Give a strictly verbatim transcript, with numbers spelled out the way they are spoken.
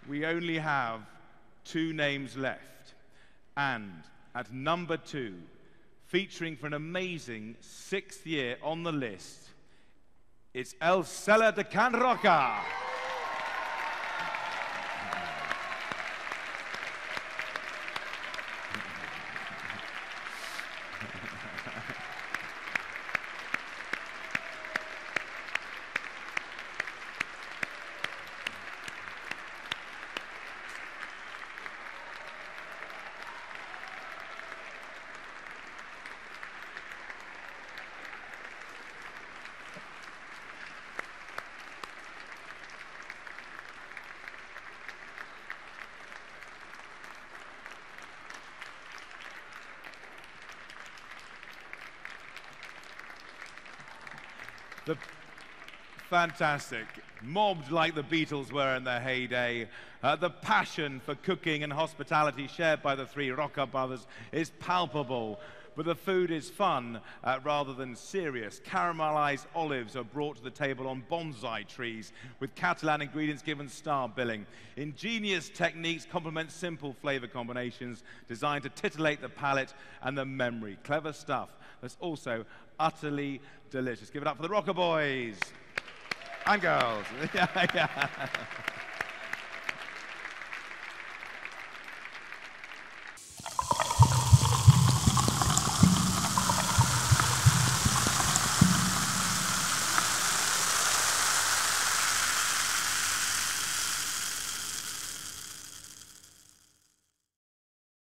we only have two names left. And at number two, featuring for an amazing sixth year on the list, it's El Sella de Can Roca. The fantastic, mobbed like the Beatles were in their heyday. Uh, the passion for cooking and hospitality shared by the three Roca brothers is palpable, but the food is fun uh, rather than serious. Caramelized olives are brought to the table on bonsai trees, with Catalan ingredients given star billing. Ingenious techniques complement simple flavor combinations designed to titillate the palate and the memory. Clever stuff that's also utterly delicious. Give it up for the Roca boys and girls. Yeah, yeah.